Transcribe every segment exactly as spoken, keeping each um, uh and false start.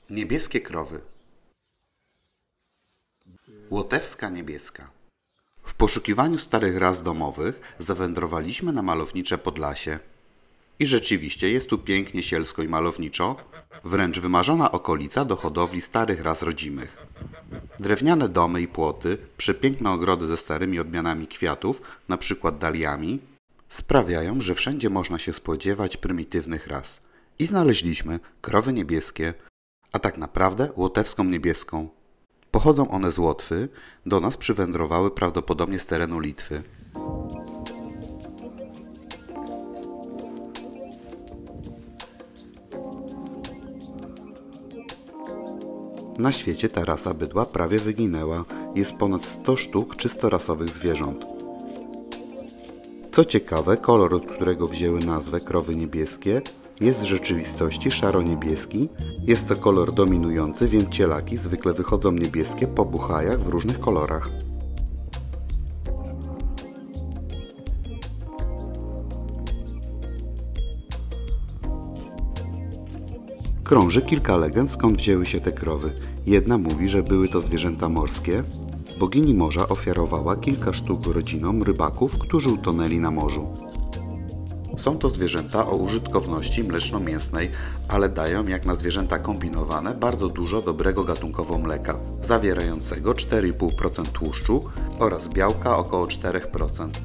Niebieskie krowy. Łotewska niebieska. W poszukiwaniu starych ras domowych zawędrowaliśmy na malownicze Podlasie. I rzeczywiście jest tu pięknie, sielsko i malowniczo, wręcz wymarzona okolica do hodowli starych ras rodzimych. Drewniane domy i płoty, przepiękne ogrody ze starymi odmianami kwiatów, np. daliami, sprawiają, że wszędzie można się spodziewać prymitywnych ras. I znaleźliśmy krowy niebieskie, a tak naprawdę łotewską niebieską. Pochodzą one z Łotwy, do nas przywędrowały prawdopodobnie z terenu Litwy. Na świecie ta rasa bydła prawie wyginęła. Jest ponad sto sztuk czysto rasowych zwierząt. Co ciekawe, kolor, od którego wzięły nazwę krowy niebieskie, jest w rzeczywistości szaro-niebieski. Jest to kolor dominujący, więc cielaki zwykle wychodzą niebieskie po buchajach w różnych kolorach. Krąży kilka legend, skąd wzięły się te krowy. Jedna mówi, że były to zwierzęta morskie. Bogini morza ofiarowała kilka sztuk rodzinom rybaków, którzy utonęli na morzu. Są to zwierzęta o użytkowności mleczno-mięsnej, ale dają, jak na zwierzęta kombinowane, bardzo dużo dobrego gatunkowo mleka, zawierającego cztery i pół procent tłuszczu oraz białka około cztery procent.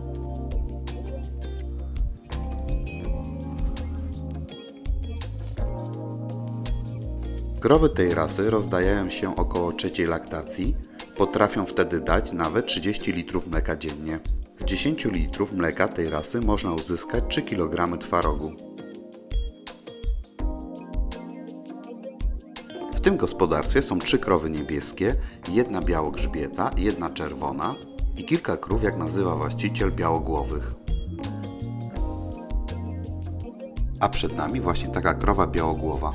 Krowy tej rasy rozdajają się około trzeciej laktacji, potrafią wtedy dać nawet trzydzieści litrów mleka dziennie. Z dziesięciu litrów mleka tej rasy można uzyskać trzy kilogramy twarogu. W tym gospodarstwie są trzy krowy niebieskie, jedna białogrzbieta, jedna czerwona i kilka krów, jak nazywa właściciel, białogłowych. A przed nami właśnie taka krowa białogłowa.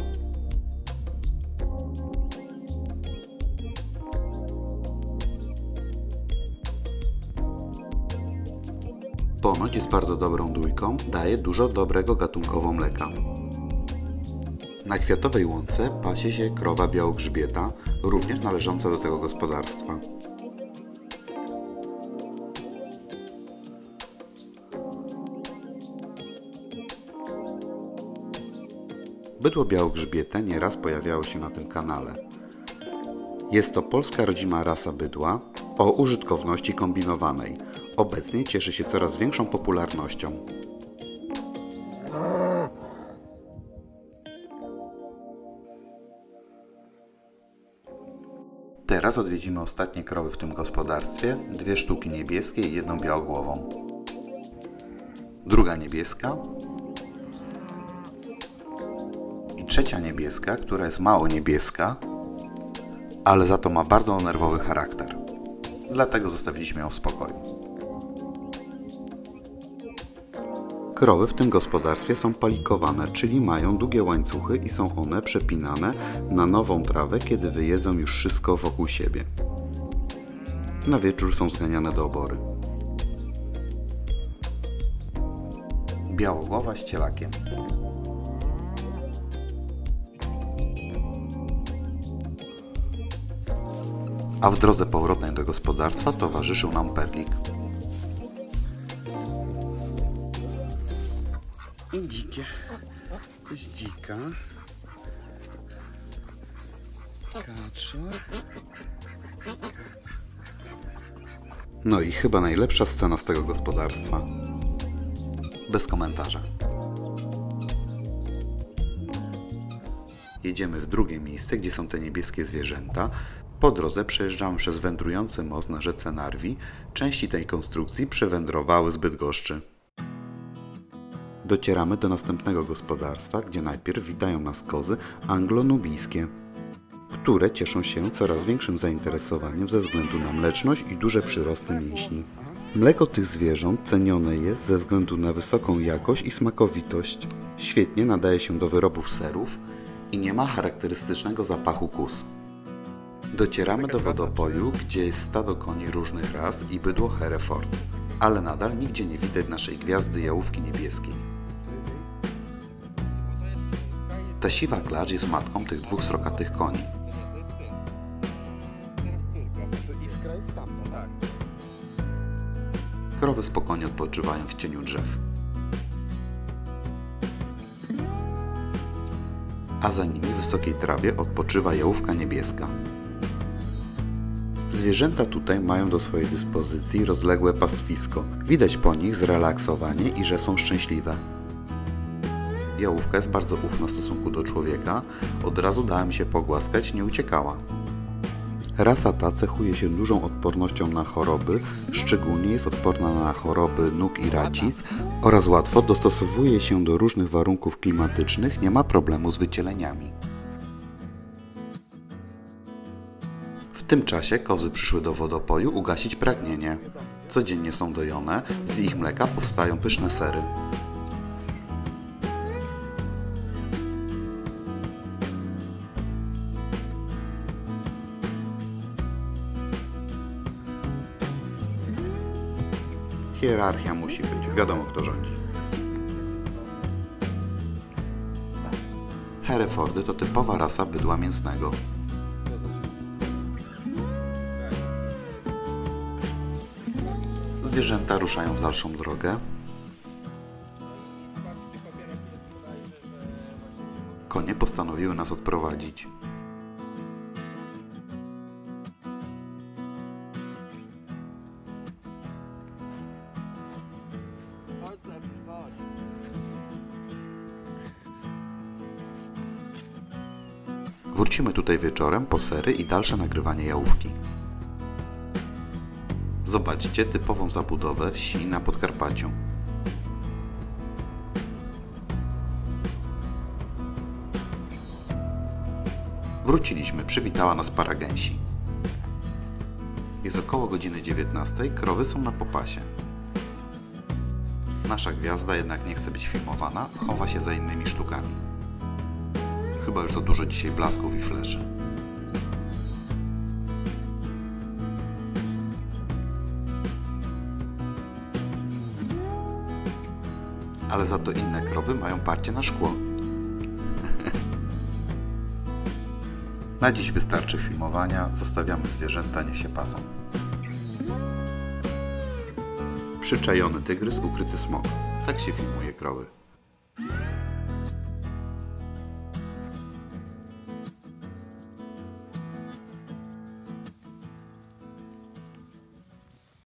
Ponoć jest bardzo dobrą dójką, daje dużo dobrego gatunkowo mleka. Na kwiatowej łące pasie się krowa białogrzbieta, również należąca do tego gospodarstwa. Bydło białogrzbiete nieraz pojawiało się na tym kanale. Jest to polska rodzima rasa bydła o użytkowności kombinowanej. Obecnie cieszy się coraz większą popularnością. Teraz odwiedzimy ostatnie krowy w tym gospodarstwie, dwie sztuki niebieskie i jedną białogłową. Druga niebieska i trzecia niebieska, która jest mało niebieska, ale za to ma bardzo nerwowy charakter. Dlatego zostawiliśmy ją w spokoju. Krowy w tym gospodarstwie są palikowane, czyli mają długie łańcuchy i są one przepinane na nową trawę, kiedy wyjedzą już wszystko wokół siebie. Na wieczór są zganiane do obory. Białogłowa z cielakiem. A w drodze powrotnej do gospodarstwa towarzyszył nam perlik. I dzikie. Coś dzika. Kaczor. No i chyba najlepsza scena z tego gospodarstwa. Bez komentarza. Jedziemy w drugie miejsce, gdzie są te niebieskie zwierzęta. Po drodze przejeżdżamy przez wędrujący most na rzece Narwi. Części tej konstrukcji przewędrowały z Bydgoszczy. Docieramy do następnego gospodarstwa, gdzie najpierw witają nas kozy anglo-nubijskie, które cieszą się coraz większym zainteresowaniem ze względu na mleczność i duże przyrosty mięśni. Mleko tych zwierząt cenione jest ze względu na wysoką jakość i smakowitość. Świetnie nadaje się do wyrobów serów i nie ma charakterystycznego zapachu kóz. Docieramy do wodopoju, gdzie jest stado koni różnych ras i bydło Hereford, ale nadal nigdzie nie widać naszej gwiazdy jałówki niebieskiej. Ta siwa klacz jest matką tych dwóch srokatych koni. Krowy spokojnie odpoczywają w cieniu drzew. A za nimi w wysokiej trawie odpoczywa jałówka niebieska. Zwierzęta tutaj mają do swojej dyspozycji rozległe pastwisko. Widać po nich zrelaksowanie i że są szczęśliwe. Jałówka jest bardzo ufna w stosunku do człowieka. Od razu dała mi się pogłaskać, nie uciekała. Rasa ta cechuje się dużą odpornością na choroby, szczególnie jest odporna na choroby nóg i racic oraz łatwo dostosowuje się do różnych warunków klimatycznych, nie ma problemu z wycieleniami. W tym czasie kozy przyszły do wodopoju ugasić pragnienie. Codziennie są dojone, z ich mleka powstają pyszne sery. Hierarchia musi być, wiadomo kto rządzi. Herefordy to typowa rasa bydła mięsnego. Zwierzęta ruszają w dalszą drogę. Konie postanowiły nas odprowadzić. Wrócimy tutaj wieczorem po sery i dalsze nagrywanie jałówki. Zobaczcie typową zabudowę wsi na Podkarpaciu. Wróciliśmy, przywitała nas para gęsi. Jest około godziny dziewiętnastej, krowy są na popasie. Nasza gwiazda jednak nie chce być filmowana, chowa się za innymi sztukami. Chyba już za dużo dzisiaj blasków i fleszy. Ale za to inne krowy mają parcie na szkło. Na dziś wystarczy filmowania, zostawiamy zwierzęta, niech się pasą. Przyczajony tygrys, ukryty smok. Tak się filmuje krowy.